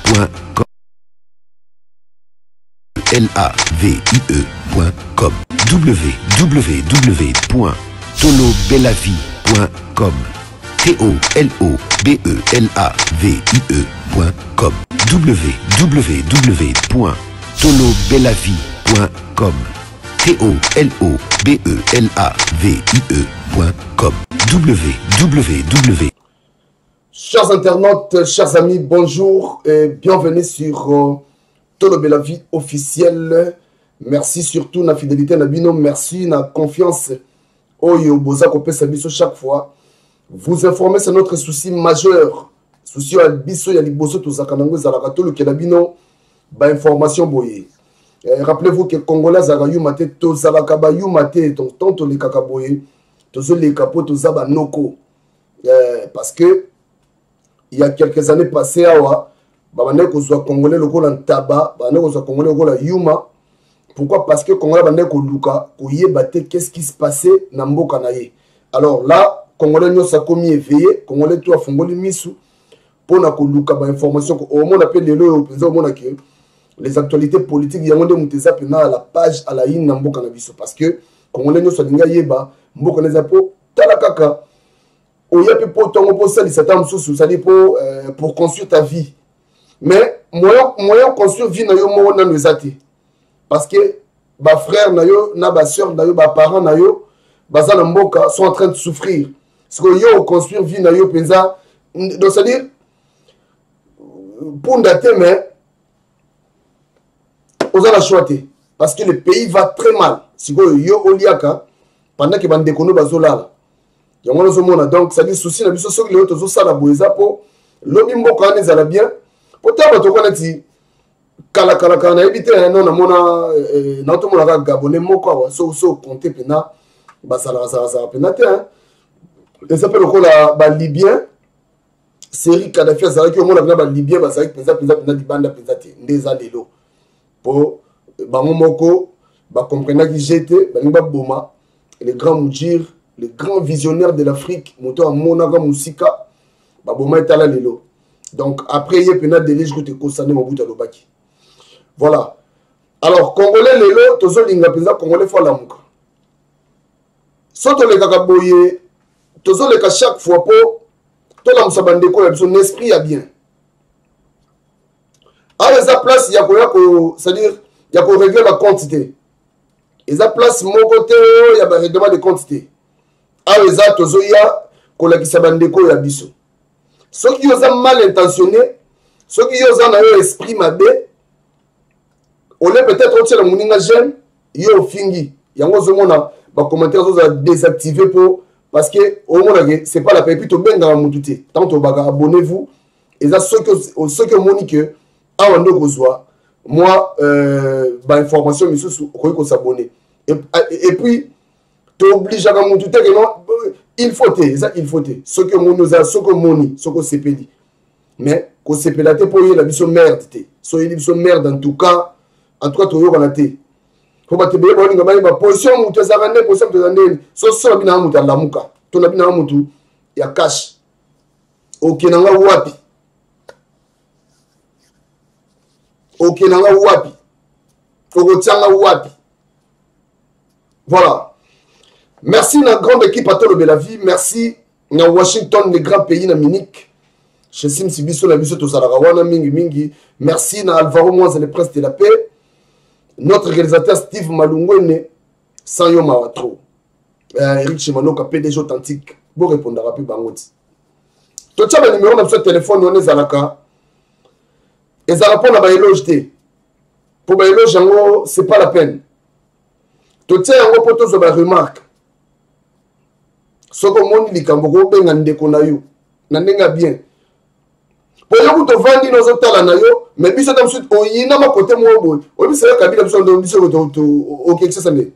www.tolobelavie.com www.tolobelavie.com TOLOBELAVIE.com www.tolobelavie.com TOLOBELAVIE.com www. Chers internautes, chers amis, bonjour et bienvenue sur Tolobelavie officielle. Merci surtout na fidélité na bino, merci na confiance. Oyo boza kopé sabiso chaque fois. Vous informer c'est notre souci majeur. Souci à biso ya liboso to zakanango zalaka tolo ke na bino ba information boye. Rappelez-vous que Congolais zaka yumate to zalaka ba yumate donc tonto le kakaboye to zo le kapo to zaba noko. Parce que il y a quelques années passées awa babane ko zo Congolais loko la taba, babane ko zo Congolais loko la yuma. Pourquoi? Parce que Congolais bande ko luka ko yebate qu'est-ce qui se passait na mboka na ye. Alors là Congolais nyo sa komi éveillé, Congolais tout a fongoli misu pour na ko luka ba information ko au monde appelle lelo au président au monde que les actualités politiques yango muteza pena à la page à la ligne na mboka na biso parce que Congolais nyo sa linga yeba mboka na zapo tala kaka oya pe po tongo po sali satan mususu sali pour construire ta vie. Mais moyen construire vie na yo mo na nzati. Parce que ba frère na yo na ba sœur na yo ba parents na yo bazana mboka sont en train de souffrir. Ce que yo construire vie na yo penza donc c'est à dire pour dater mais aux la choité parce que le pays va très mal. Si yo oliaka pendant que bande kono bazolala. Yango zo mona donc ça dit souci na biso soki le autres zo sala boeza po lobi mboka ne zala bien. Potaba to konati kala na ebite non na mona na to mona gabonais moko wa so compter pena basala pena te hein et ça peut la ba libyen série Kadhafi azala ki mona ba libyen basala pena di banda pena te ndeza lelo po bango moko ba comprendre ki j'étais ba boma les grands mujir les grands visionnaires de l'Afrique moto a monaka musika ba boma etala lelo. Donc après il pena de l'âge que te concerné Mobutu Lobaki. Voilà. Alors, Congolais, lelo, tozo linga penza, Congolais, faut la mouka. Soto le kakaboye, tozo le ka chaque fois po, to la moussa bandeko, son esprit a bien. Alors, esa place, c'est-à-dire, il y a pour régler la quantité. Esa place, mon côté, il y a un règlement de quantité. Alors, esa tozo ya, kola kisa bandeko ya biso. Ceux qui ont mal intentionné, ceux qui ont un esprit mabé, on est peut-être au la mouninga jeune, yo fingi. Yango zomona ba commentaire zo désactiver pour parce que au moins c'est pas la paix plutôt ben dans mutute. Tant to baga abonnez-vous et ça ceux que monique a wando kozwa moi ba information misu ko s'abonner. Et puis tu obliges à mutute que non il faut te ça il faut te. Ceux que monoza ceux que moni, ceux que CPD. Mais ko CPD pour y la biso merde te. So il biso merde en tout cas. En tout cas, tu as raté. Faut pas te dire que la position où tu as ramené, position où tu as ramené, c'est bien à la mouka. Tu as bien à il y a cash. Ok, nanga wapi. Ok, nanga wapi. Ogotianga wapi. Voilà. Merci à la grande équipe à Tolobelavie. Merci à Washington, les grands pays d'Amérique. Chez Sim Sibiso, la biso Tozaragawana, Mingi. Merci à Alvaro Moise, le prince de la paix. Notre réalisateur Steve Malungwene, Sanyo Mawatro, Eric Chimanoka, PDG authentique, vous répondre à plus Bangoti. Tu as le numéro de ce téléphone, on est Zalaka. Et ça répond à l'éloge. Pour l'éloge, ce n'est pas la peine. Tu as un peu de remarque. Ce que mon dit, quand vous avez un déconaïou, n'en bien. Pour vous te vendre nos hôtels na yo mais biso tam suite o yina ma côté mo boy o biso ka bila biso ndo biso to o quelque ça mais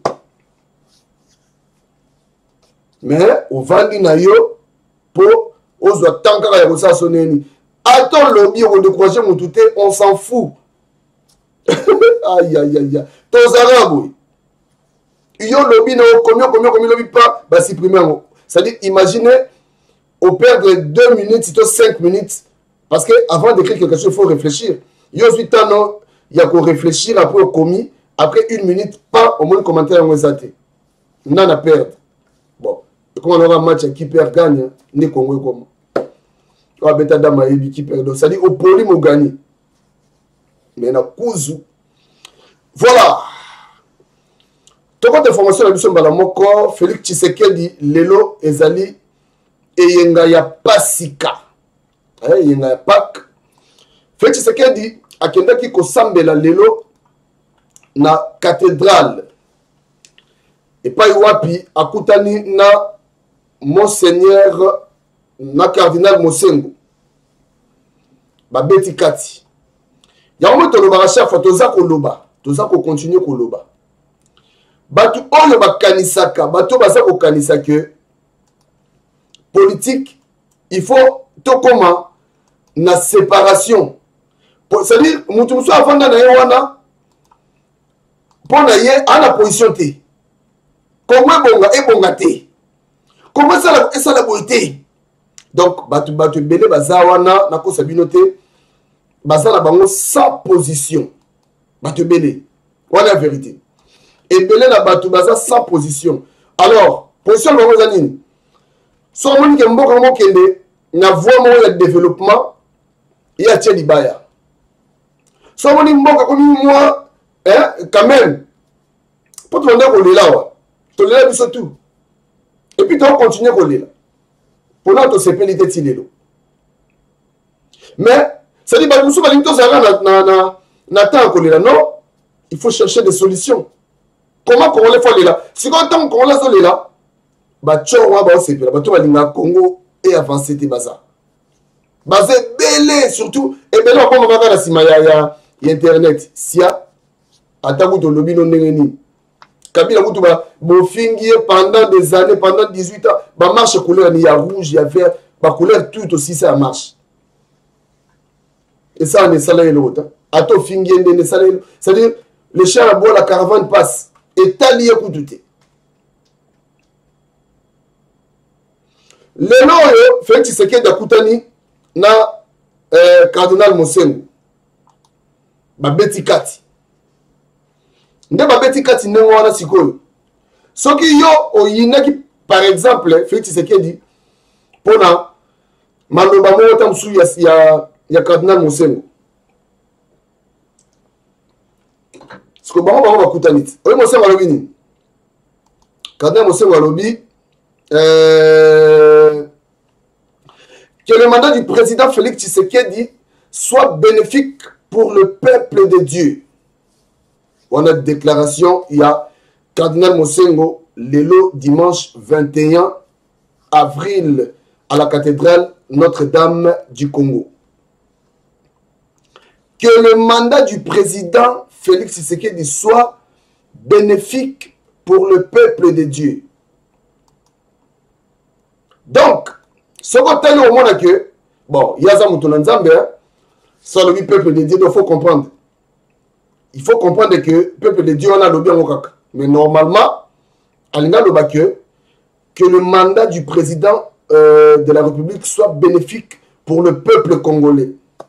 o vandi na yo pour ozo tankaka ya kosa soneni attends lobby o décourager mon touté on s'en fout aïe aïe aïe tos arabes yo lobby na combien lobby pas ba supprimer c'est à dire imaginez au perdre 2 minutes, 5 minutes Parce que avant d'écrire quelque chose, il faut réfléchir. Il y a aussi temps, il y a qu'on réfléchir après au commis. Après 1 minute, pas au moins commentaire à Zate. Non à perdre. Bon, comment on aura un match qui perd, gagne, ni Congo comme. On va mettre Dama et qui perd. Ça dit au poli, on gagne. Mais na Kuzu. Voilà. Toute information, la mission Balamoko, Félix Tshisekedi, Lelo, Ezali, et Yengaya Pasika. Yengaya Pak. Félix Tshisekedi, Akenda qui Kosambela Lelo, na cathédrale. Et pas Iwapi, Akutani na Monseigneur, na cardinal Mosengo. Babeti Kati. Yaomo Toloba Racha, Toza Koloba. Toza ko continue Koloba. Batu oyo bakanisaka, bato baza ko kanisa que politique, il faut to comment na séparation. C'est-à-dire, mutu musu avanda na yewana, pona ye ana position te. Comment ebonga te. Comment ça la boité. Donc batu bele bazawana na ko sabino te. Bazala bango sans position. Batu bele. Voilà la vérité. Et belé la batu baza sans position. Alors, position bango zanini. So moni ke mboka mo kende na voie mo ya développement ya tie libaya. So moni mboka comme moi quand même. Pour tout le monde kolela wa. To lela biso tout. Et puis tu vas continuer kolela. Pour notre CPLT tilelo. Mais ça dit ba musu ba limito za na temps kolela non, il faut chercher des solutions. Comment qu'on les fait là? Si quand on les fait là, bah tu vois c'est bien. Bah tu vas linga Congo et avancer tes bazar. Basé belé surtout et belé on va faire la sima ya internet. Sia ataku to lobby non nengeni. Kabila kutu ba bofingi pendant des années, pendant 18 ans, ba marche couleur ni ya rouge, ya vert, ba couleur tout aussi ça marche. Et ça on est salé l'autre. Ato fingi ndene salé. C'est-à-dire les chars à bois la caravane passe. Et tali ekutute. Lelo yo Félix Tshisekedi akutani na cardinal Mosengo. Babeti kati. Nde babeti kati ndenge wana sikoyo. Soki yo oyinaki par exemple Félix Tshisekedi pona maloba moko tamsu ya cardinal Mosengo. Ce que bango bango bakutanit. Oyo Mosengo alobi nini? Cardinal Mosengo alobi que le mandat du président Félix Tshisekedi soit bénéfique pour le peuple de Dieu. On a une déclaration, il y a Cardinal Mosengo, Lelo, dimanche 21 avril à la cathédrale Notre-Dame du Congo. Que le mandat du président Félix Tshisekedi soit bénéfique pour le peuple de Dieu. Donc, ce qu'on a au monde que, bon, il y a ça, sur le peuple de Dieu, il faut comprendre. Il faut comprendre que le peuple de Dieu, on a le bien au caca. Mais normalement, il y a que le mandat du président de la République soit bénéfique pour le peuple congolais.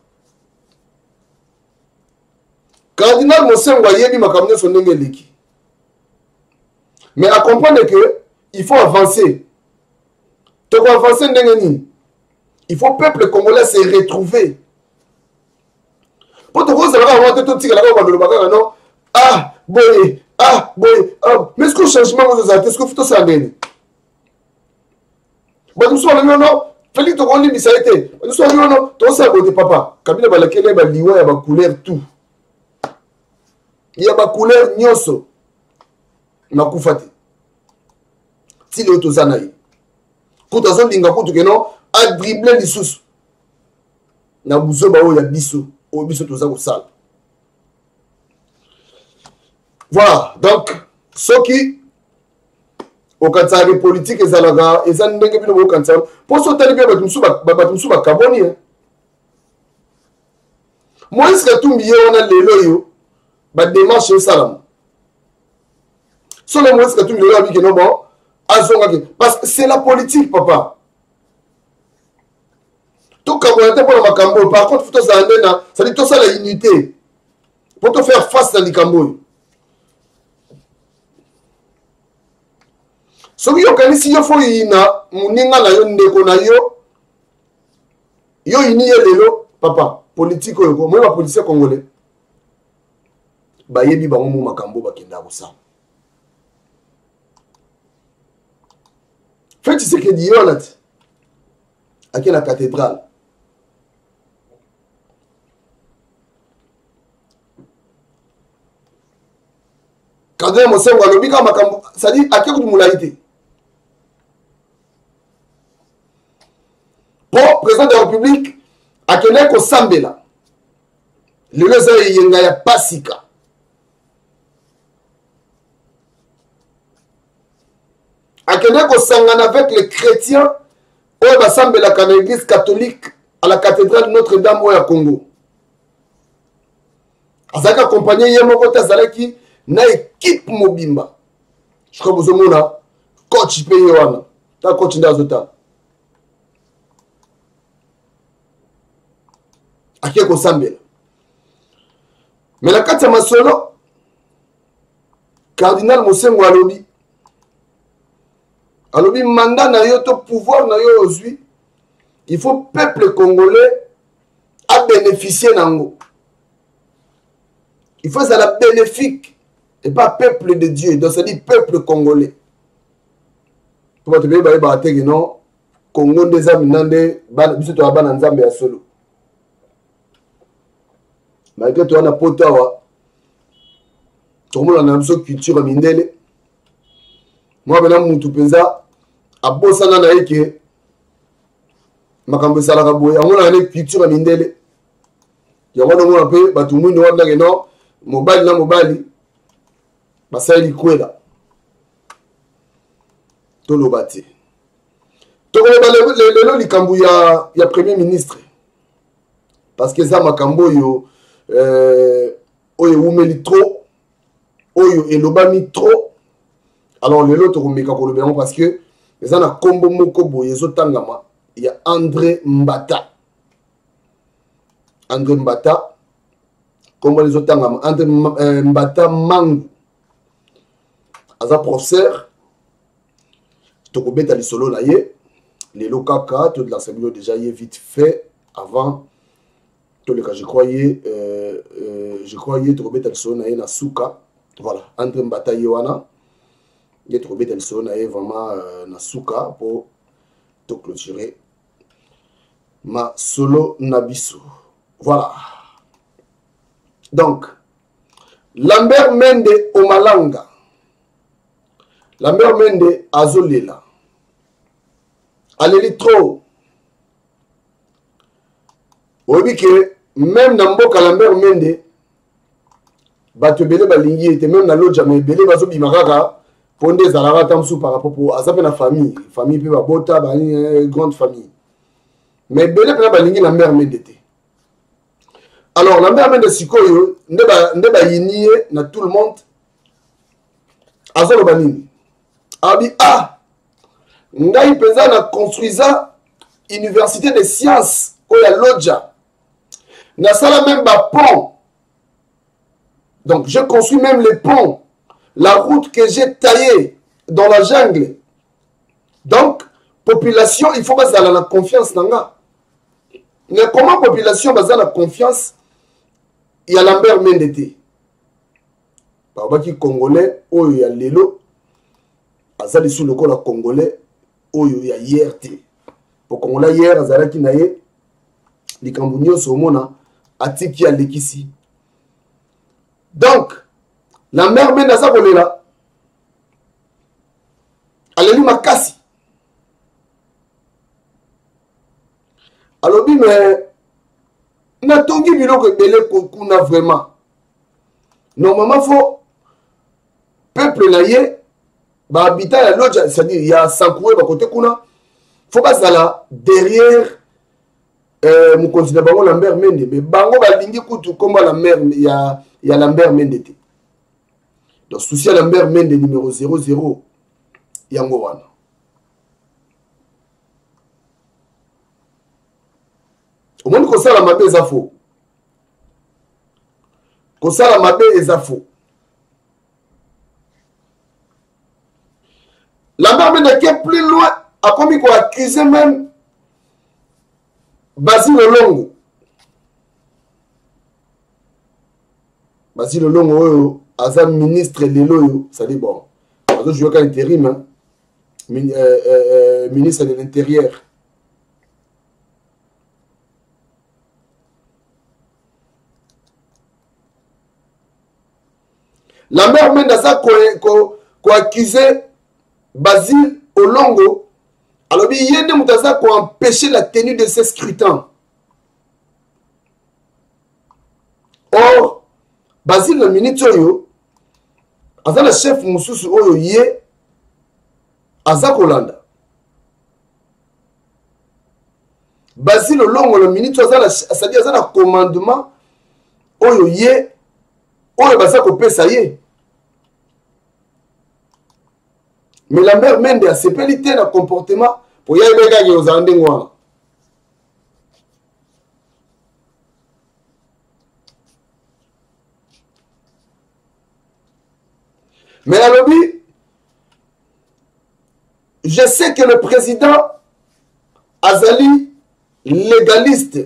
Cardinal Mosengo yebi makamne son ngeleki. Mais à comprendre que il faut avancer. Tu vas avancer ndengeni. Il faut peuple congolais se retrouver. Pour te voir ça va tout tika la ba le bakaka non. Ah boy, ah boy, ah mais est-ce que changement vous avez est-ce que faut ça ndeni? Ba nous sommes non Félix to kondi bisaité. Nous sommes non to ça bote papa. Kabila ba lekele ba liwa ya ba couleur tout. Il y a ma couleur nyoso na kufati si le tozanaï kuta zo linga kutu keno a dribbler lisusu na buzo ba o ya biso o biso toza ko sala. Voilà, donc ce qui au kansa politique ezalaga ezan ndenge bino bo kansa pour so tali bien batumsu ba kaboni Moïse Katumbi ona lelo yo ba démarche au salam. Son Moïse Katumbi le abi que non bon azonga parce que c'est la politique papa. Tout Camerounais pour le Macambo. Par contre, il faut que ça dit tout ça la unité. Pour te faire face à l'Icambo. Ce qui est ici, il faut ina muninga na yo ndeko na yo. Yo ini lelo papa politique yo moi ba policier congolais. Ba yebi bango mu makambo ba kenda ko sa. Fait ce que dit yo là. À la cathédrale. Quand on s'est dit que ça dit à quel moment l'a été. Pour président de la République, à quel moment Sambe là. Le lezer yengaya pasika. À quel moment s'engage avec les chrétiens au Sambe la l'église catholique à la cathédrale Notre-Dame au Congo. Azaka accompagné Yemoko Tazalaki na équipe mobimba. Je crois que vous avez un coach payé wana. Ta coach ndazota. Akeko Sambela. Mais la carte masolo cardinal Mosengo alobi. Alobi mandat na yo to pouvoir na yo ozui. Il faut peuple congolais à bénéficier nango. Il faut ça la bénéfique. Et pas peuple de Dieu, donc ça dit peuple congolais. Pour te dire, non, Congo des amis, nande, biso to abana nzambe ya solo. Malgré toi na potawa, tout le monde a une culture mindele. Moi bena mutu penza, abosana na eke, makambo salaka boya, on a une culture mindele. Ya wana mona pe, batu mwini wanda no, mobile na mobile. Basali kwela tolo bati toko le likambu ya premier ministre parce que ça makambo yo oyo umeli trop oyo elobami trop alors lelo toko meka ko lobelo parce que ça na kombo moko boye zo tangama ya André Mbata kombo les tangama André Mbata Mangu. Aza professeur, toko beta lisolo na ye, les lokaka, toute l'enseignement déjà y est vite fait avant. Tout le cas, je croyais, toko beta lisolo na ye na suka, voilà, André Mbata yewana, ye toko beta lisolo na ye vraiment na suka pour te clôturer ma solo nabiso. Voilà. Donc, Lambert Mende Omalanga. Lambert Mende azolela. Aleli trop. Obi que même dans mboka Lambert Mende bato belé balingi était même na lodja mais belé bazo bimakaka ponde zalaka tamsu par rapport à ça na famille pe babota ba grande famille. Mais belé pe balingi Lambert Mende te. Alors Lambert Mende sikoyo ndeba yinie na tout le monde azolo banini. Abi ngai penza na construisa université de sciences oya lodja na sala même ba pont. Donc je construis même les ponts, la route que j'ai taillée dans la jungle. Donc population il faut baza la confiance nanga. Mais comment population baza la confiance il y a Lambert Mende te. Ba ki congolais oyo ya lelo azali sous le col congolais oyo ya hier te pour congolais hier azalaki na ye likambo nyonso omona atiki alekisi. Donc la mère Mende aza kolela aleli makasi alobi mais natongi biloko ebele kuna vraiment normalement faut peuple na ye ba habitat ya lodja, c'est-à-dire il y a Sankoué ba côté kuna faut pas ça derrière mon considère bango Lambert Mende mais bango ba lingi kutu komba la mère ya Lambert Mende te. Donc souci à Lambert Mende numéro 00 yango wana. Au monde que ça la mabe est faux. Que ça la mabe est faux. La mère même qui est plus loin a commis qu'on accuse même Basile Longo. Basile Longo, Azam ministre de l'eau, ça dit bon. Je joue qu'un intérim, hein? Ministre de l'Intérieur. La mère même dans ça qu'on accusé Basile Olongo. Alors il y a des gens qui ont empêché la tenue de ces scrutins. Or, Basile le ministre Aza le chef Moussousou Oyo Yé Aza Kolanda. Basile Olongo le ministre c'est-à-dire Aza le commandement Oyo Yé Oyo Baza Kopé ça y est. Mais la mère Mende a sépalité dans le comportement pour y aller gagner aux Andengwa. Mais à l'objet, je sais que le président Azali, légaliste,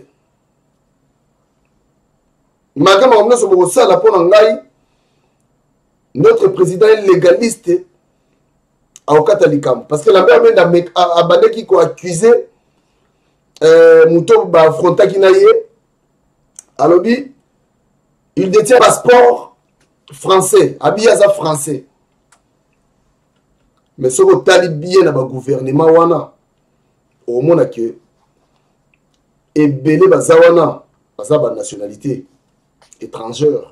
notre président est légaliste au Katalikam. Parce que la mère a bandé qui a accusé Mouto Fronta Kinaye. À l'objet, il détient un passeport français, Abiyaza français. Mais ce que talibien dans le gouvernement wana au monde que et belé bazawana bazaba nationalité étrangère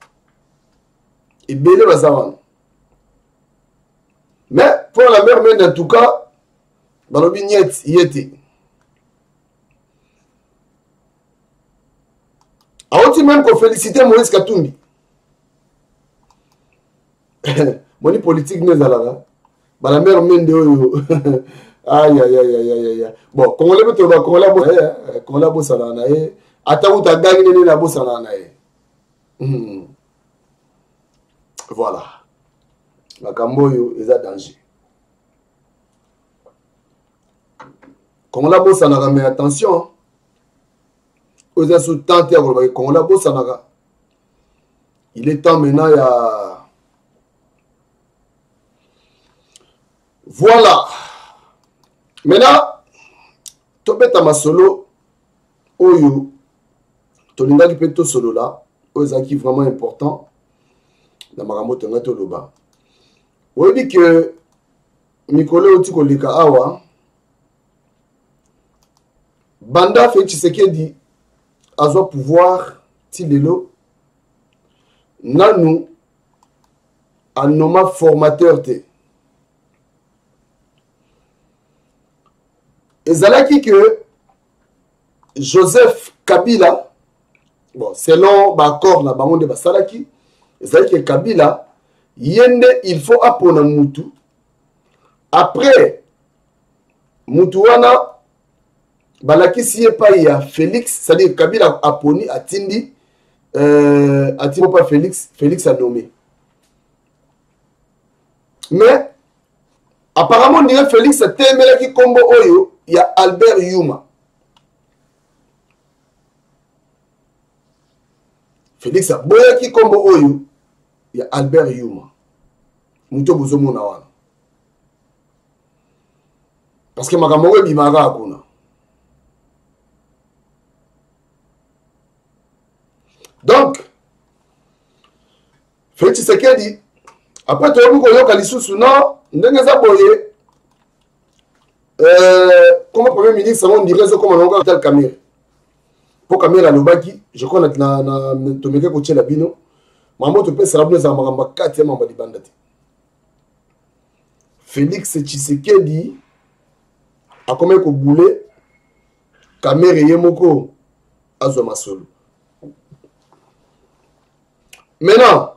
et belé bazawana. Mais pour la mère même en tout cas dans le bignette y était. A aussi même qu'on féliciter Moïse Katumbi. Moni politique n'est là. La mère mène de aïe aïe aïe aïe aïe. Bon, Congolais peut te Congolais bossa na e. Ata ou ta gagné né na bossa na e. Voilà. La Camboyo est à danger. Congolais bossa na mais attention. Aux sous-tentes Congolais bossa na. Il est temps maintenant il y a voilà. Maintenant, tobeta masolo oyo tolinga ki peto solo là, ozaki vraiment important dans makambo tonga toloba. On dit que Mikolo oti koleka awa Banda fait Tshisekedi azwa pouvoir tilelo nanu anoma formateur te. Ezalaki que Joseph Kabila, bon, selon l'accord na bango de basalaki, ezalaki que Kabila, yende il faut apona mutu. Après mutu wana balaki siye pa ya Félix, c'est-à-dire Kabila aponi atindi atimo pas Félix a nommé. Mais apparemment on dirait Félix a temelaki kombo oyo. Il y a Albert Yuma. Félix a boyaki kombo oyo. Il y a Albert Yuma. Muto bozo mona wana. Parce que makambo bimara akuna. Donc Félix Tshisekedi après to ko yoka lisusu non ndenge za boye. Comme Premier ministre, on dirait comme on a tel Camille. Pour Camille à Lobaki, je crois que na Tomeke Koche la bino. Maman te peut se rappeler ça maramba 4e membre de bandati. Félix Tshisekedi a comme ko boulé Camille Yemoko azoma solo. Maintenant,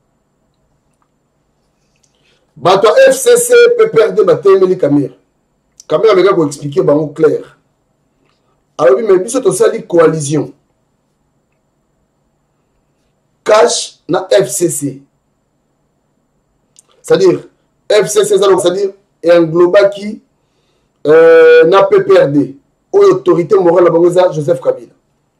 bato FCC peut perdre Batemeli Camille. Camille a expliqué bango clair. Alors oui, mais biso to sali coalition. Cash na FCC. C'est-à-dire, FCC, c'est-à-dire, et un global qui n'a PPRD, ou autorité morale la bangoza Joseph Kabila.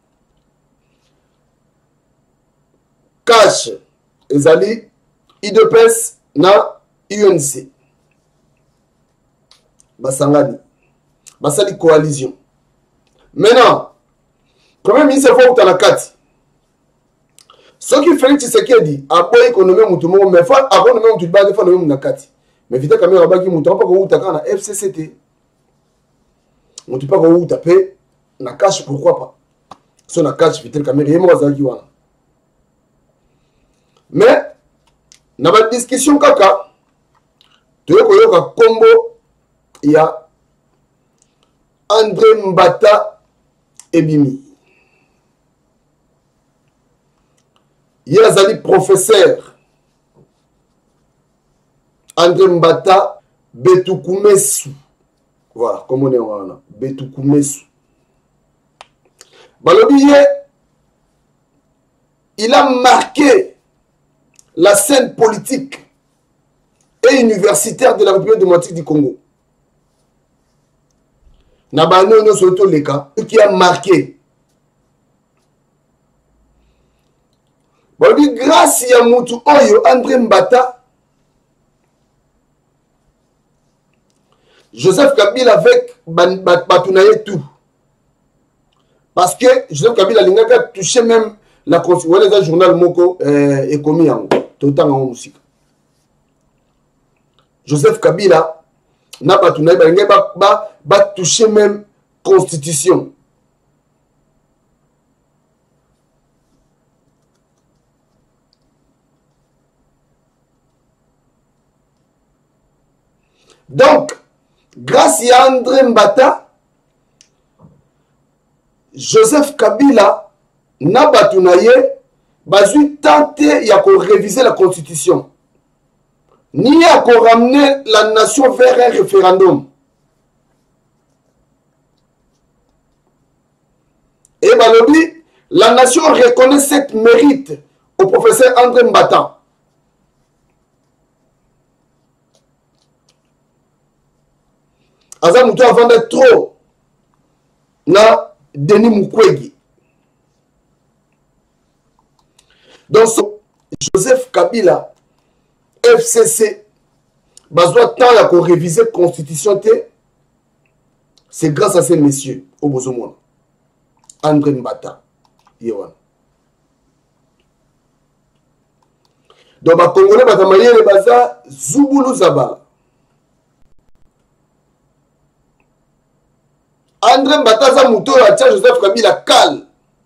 Cash, ezali, IDPS na UNC. Basangani. Basali coalition. Maintenant, Premier ministre faut que tu kati. Ce qui fait que c'est qui dit, après économie moutomo, mais faut avant de même tu bats, faut même nakati. Mais vite quand même abaki moutomo pas que tu as FCCT. On tu pas que tu tapé na cash pourquoi pas. Si na cash vite quand même yemo wazaki wana. Mais na ba discussion kaka tu ko yoka combo il y a André Mbata Ebimi. Yazali professeur André Mbata Betukumesu. Voilà, comme on est là. Betukumesu. Balobiye, il a marqué la scène politique et universitaire de la République démocratique du Congo. Nabano surtout les cas qui a marqué. Balobi grâce à Moutou Oyo André Mbata, Joseph Kabila avec Batounaye tout. Parce que Joseph Kabila a touché même la constitution des journal Moko et commis en tout temps en musique. Joseph Kabila n'a pas touché même constitution. Donc, grâce à André Mbata, Joseph Kabila n'a pas tenté de réviser la constitution, ni à ramener la nation vers un référendum. Et Balobi, la nation reconnaît cette mérite au professeur André Mbata. Aza Moutou avant d'être trop na Denis Mukwege. Donc Joseph Kabila FCC besoin de temps pour réviser la constitution, c'est grâce à ces messieurs au Bozomona. André Mbata. Yewan. Donc les Congolais batamaye les baza Zouboulou Zaba. André Mbata za Moutou a Joseph Kabila calme.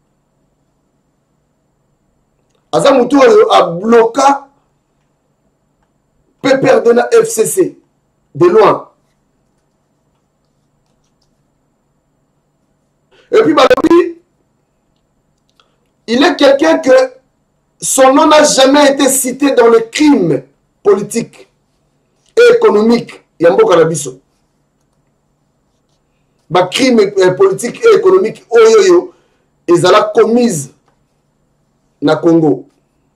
Aza Moutou a bloqué PPR de la FCC de loin. Et puis Balobi, il est quelqu'un que son nom n'a jamais été cité dans le crime politique et économique. Yambo Karabiso. Ba crime politique et économique oyoyo ils ont commise na Congo.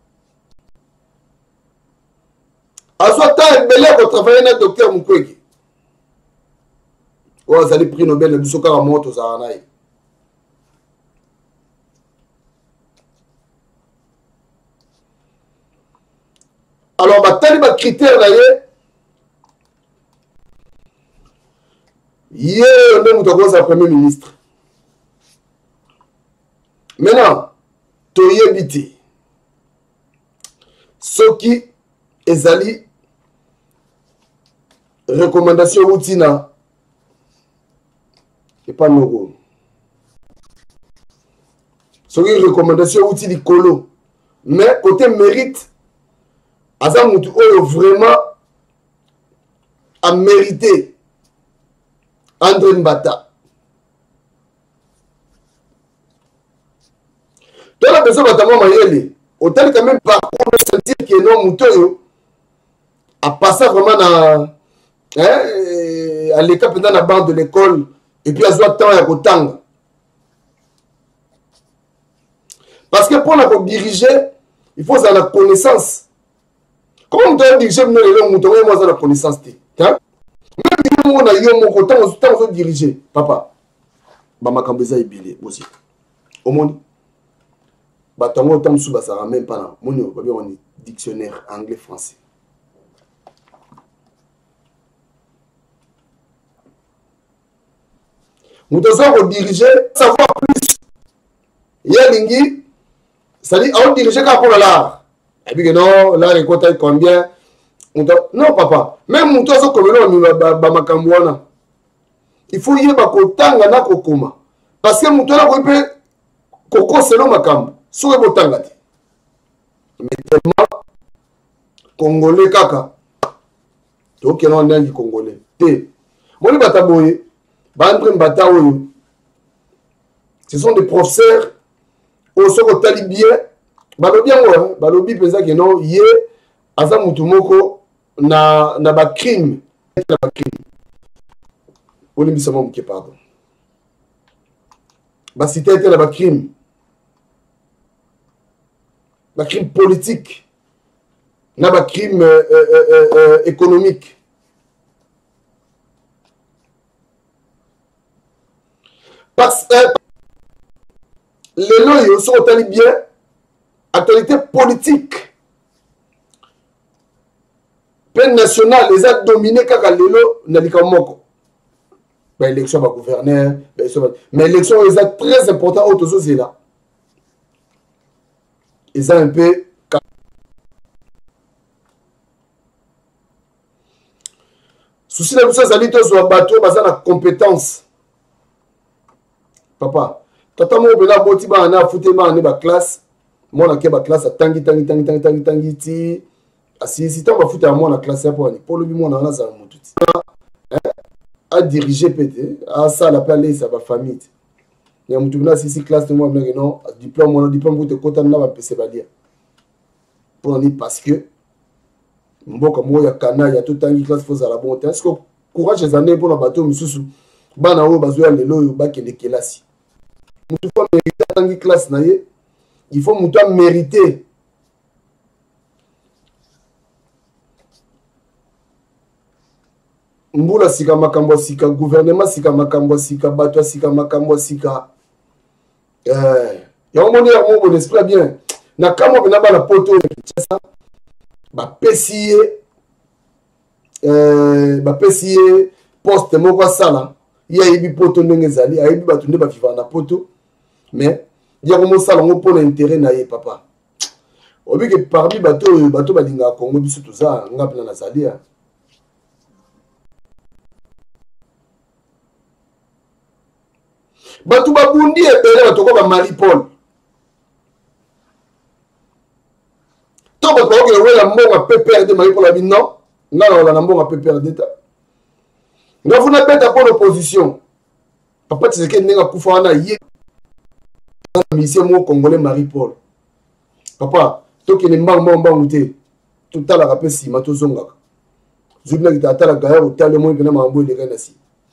Azota belé ko travailler na docteur Mukwege. O azali prix Nobel na bisoka ka moto za nayi. Alors batali ba critère là Hier, on a Premier ministre. Maintenant, Toye Biti. Ce qui est allé, recommandation Outina, et pas Nogo. Ce qui est recommandation Outina Colo. Mais côté mérite, Azamoutou vraiment a mérité. André Mbata. Dans la personne notamment Mayele, autant quand même par contre sentir que non Moutoyo a passé vraiment à l'école pendant la bande de l'école et puis à ce temps à Kotanga. Parce que pour diriger, il faut avoir la connaissance. Comment on doit diriger, on doit avoir la connaissance. Même si on a eu mon temps, on doit diriger. Papa, Bamakambeza est bilé aussi. Au monde, Batango, autant de sous, ça ne même pas là. On est dictionnaire anglais-français. Nous devons diriger, savoir plus. Il y a Lingi, ça dit, on diriger qu'à pour l'art. Et puis que non, là, il compte combien. Non, papa. Même nous devons comme nous, il faut y avoir kotanga na kokoma. Parce que nous devons faire koko selon ma camp. Sur le botanga. Mais tellement, Congolais kaka. Donc, il y a un Congolais. Moi, les bataboye. Ce sont des professeurs au soko talibien balobi yango balobi penza que non ye aza mutu moko na ba crime olimbisa mo mke pardon ba cité était ba crime politique na ba crime économique. Parce que les lois sont bien, actualité politique. Peine nationale, les a dominés quand les lois n'ont pas moko. L'élection va gouverner, mais l'élection est très important autour de là. Ils ont un peu. Souci de ça, ça dit que sur un bateau, ça a la compétence. Papa, tata mo bela boti ba na fute ma ne ba classe, moi na ke ba classe tangi ti asisi ta ba fute à moi na classe pour ni pour le bi moi na za mutu ti a diriger pété a ça la parler ça ba famille ya mutu na sisi classe moi na non diplôme moi diplôme pour te kota na ba pese ba dia pour ni parce que mboka mo ya kana ya tout tangi classe faut za la bonté est-ce que courage les années pour la bateau mususu bana o bazoya lelo yo ba kende kelasi. Il faut mériter en tant que classe. Il faut mériter. Mbula sika makambo sika, gouvernement sika makambo sika, bateau sika makambo sika. Ya omoni ya mon esprit bien. Na kamo bena ba la poto ya Kinshasa. Ba pesiye poste moko sala. Il y a eu poto ndenge zali, il y a eu batunde ba vivre na poto. Mais il y a un salon pour l'intérêt naïe papa. Obi que parmi bateau balinga Congo biso tout ça ngapela na zalia. Batou babundi ebele batoko ba Marie-Paul. Tant bato que wela mbonga PPRD Marie-Paul abi non, ngala na mbonga PPRD ta. Ngafuna beta pour l'opposition. Papa tseke nenga kufa na ye. Monsieur mon Congolais Marie-Paul. Papa, toi qui n'es pas tout à l'heure rappelé si Mato Zonga. Je veux dire que tu as la guerre au tal de moi qui n'a pas de renassi.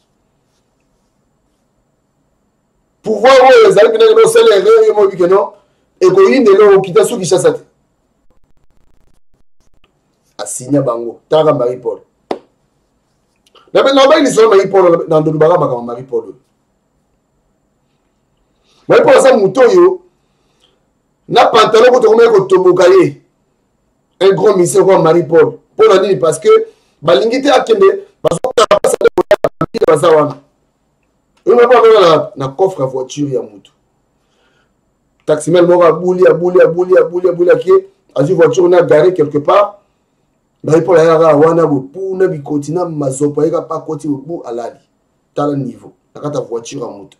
Pour voir où les amis qui n'ont pas les règles, et non, et qu'on y ait l'eau qui t'a sous qui chasse. Assigna Bango, Tara Marie-Paul. Maintenant, ils sont Marie-Paul dans le Baraba Marie-Paul. Mais pour ça, Moutoyo, n'a pas pantalon pour te remettre au Tobokaye. Un gros monsieur comme Marie-Paul. Pour la nuit, parce que, Balingite a kende, parce que tu as passé de la vie. On n'a pas na coffre à voiture, il y a Moutou. Taximel m'a bouli, qui a dit voiture, on a garé quelque part. Marie-Paul a dit, on a pour ne continue à mazopa, il n'y a pas côté au bout à l'ali. T'as le niveau. T'as ta voiture à Moutou.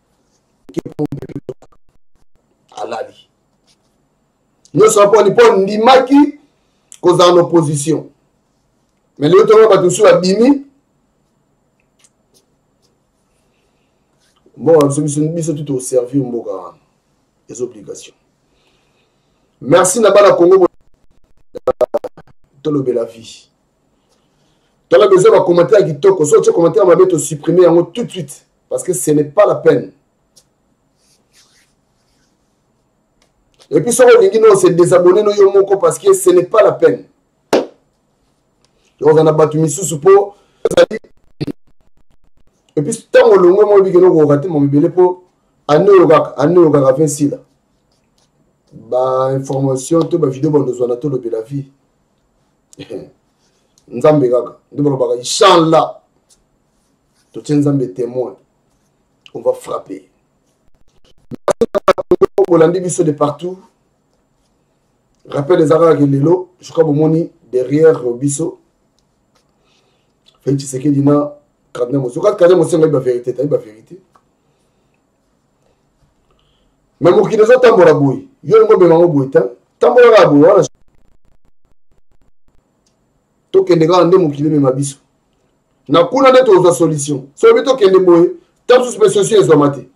Alali. Nous ne sommes pas ni maki cause en opposition. Mais les autres va tous à Bimi. Bon, nous sommes tout au service des obligations. Merci Nabala Congo. Tolobe la vie. Tu as besoin de commenter à Gitoko. Si tu commentaire, on va te supprimer tout de suite. Parce que ce n'est pas la peine. Et puis, sur le non, c'est désabonner no yomoko parce que ce n'est pas la peine. Donc, on a battu Missou pour. Et puis, tant que l'on a dit que nous avons raté mon bébé pour. Année au gars, 26 là. Bah, information, tout, bah, vidéo, nous avons tout le la vie. Nzambe gaga. Nous avons dit, Inch'Allah. Tout le Nzambe témoin. On va frapper. Bolandi biso de partout. Rappel des Arabes et Lelo, je crois que mon derrière biso. Fait tu sais que dina Kadem Mosso. Quand Kadem Mosso la vérité, t'as la vérité. Mais mon qui nous a tambora boui. Yo ngo be mango boui ta. Tambora boui wala. To kende ga ande mon qui me mabiso. Na kuna de to solution. So bito kende boui. Tant sous spéciaux ezomate.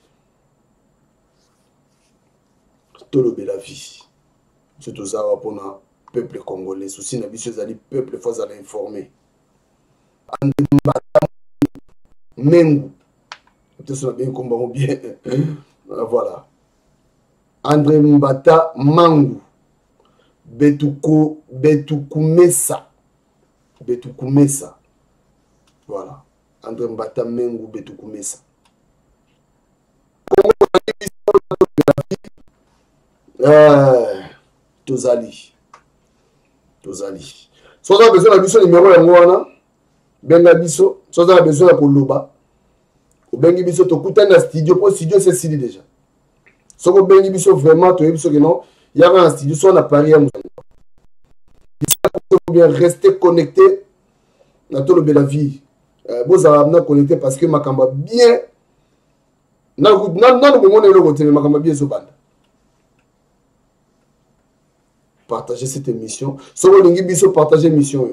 Tolobe la vie. C'est tout ça pour le peuple congolais. Souci n'a pas le peuple, il faut l'informer. André Mbata Mengu. Peut-être bien combat bien. Voilà. André Mbata Mangu. Betukumesa. Voilà. André Mbata Mengu Betukumesa. Tozali. Si on a besoin de biso numéro yango benga biso, si on a besoin de koloba, ou bengi biso to kutana studio, pour studio c'est sili déjà. Si on bengi biso vraiment to biso que non, il y a un studio soit on a Paris à Moussou. Il faut bien rester connecté dans tout le bel la vie. Vous avez connecté parce que makamba bien non le monde est le côté makamba bien so bande. Partager cette émission. Si vous voulez partager l'émission.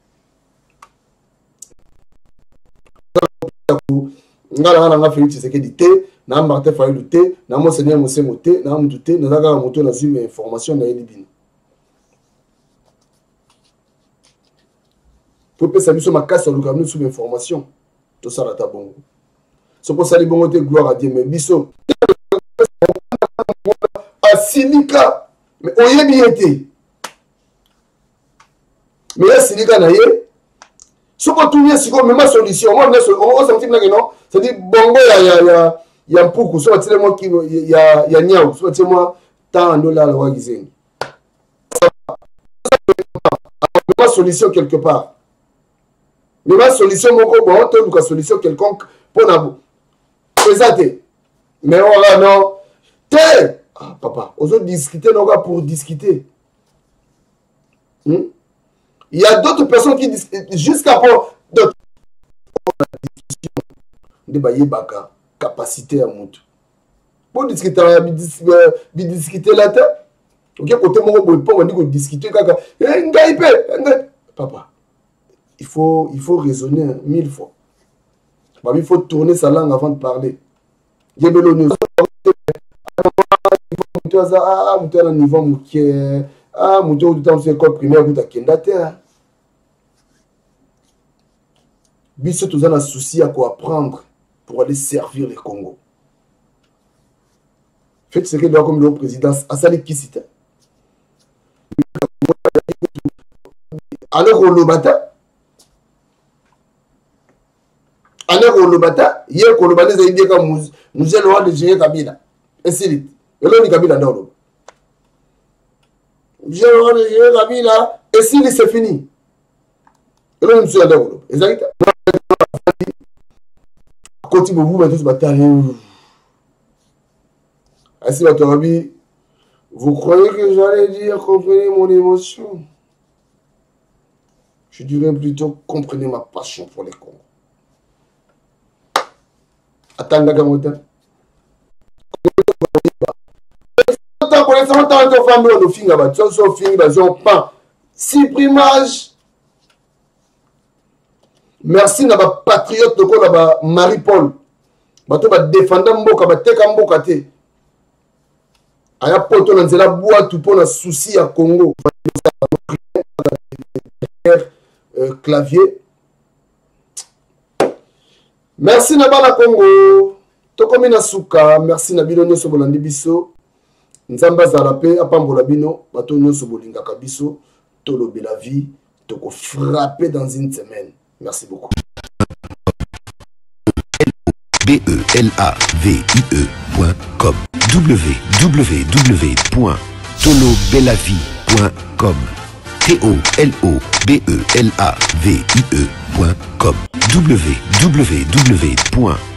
Ngala Félix Tshisekedi té, na Martin Fayulu té, na Monseigneur Mosengo té, na Moutou té, na Zaga Moto na suivi information na Elibino. Pour que ça soit ma casse sur le camion sous information. Tout ça là ta bon. C'est pour ça les bons gloire à Dieu mais biso. Asinika. Mais on y est bien été. Mais là, c'est les gars, ce qu'on trouve, c'est comme même solution. Moi, on s'en dit que non. C'est-à-dire, bongo, il y a un poukou. Soit tu moi qui il y a niaou. Soit tu moi, tant de là, le roi Gizeng. Même solution quelque part. Même solution, mon co, bon, tu as une solution quelconque pour nous. Présenter. Mais voilà, non. T'es. Ah, papa, on doit discuter, non, pour discuter. Il y a d'autres personnes qui discutent jusqu'à d'autres. De baka capacité à monter. Pour discuter là, ok, côté mon bon, on dit qu'on discute kaka. Papa, il faut raisonner 1000 fois. Il faut tourner sa langue avant de parler. Ah, mon temps niveau mouké. Ah, mon temps de école primaire, vous t'as Biso tous un souci à quoi apprendre pour aller servir le Congo. Faites ce que doit comme le président Assali Kisita. Alors on le bata. Alors on le bata. Hier qu'on le bata, ça dit comme nous allons de gérer Kabila. Et c'est vite. Et là on dit Kabila dans l'eau. Nous allons de gérer Kabila. Et si c'est fini. Et là on nous allons dans l'eau. Exactement. Quand vous mettez ce bataille, ainsi votre ami, vous croyez que j'allais dire comprenez mon émotion? Je dirais plutôt comprenez ma passion pour les Congo. Attends, Gamotin. Merci na ba patriote de ko ba Marie-Paul. Bato ba défendre mboka ba teka mboka te. Aya poto na nzela boa tout pour na souci à Congo. Clavier. Merci na bala Congo. Tokomi na suka, merci na bilonyo so bolandi biso. Nzamba Zalape, Apambola Bino, Batonyo Sobolinga Kabiso, Tolobela Vie, Toko frapper dans une semaine. Merci beaucoup. BELAVIE.com www.tolobelavie.com TOLOBELAVIE.com www